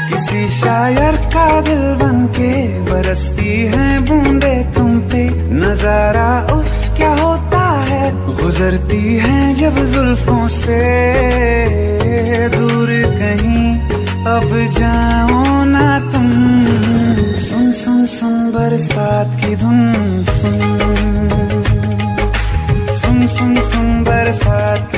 किसी शायर का दिल बनके बरसती है बूंदे तुम पे। नजारा उफ क्या होता है, गुजरती है जब जुल्फों से। दूर कहीं अब जाओ ना तुम, सुन सुन सुन बरसात की धुन सुन, सुन सुन सुन बरसात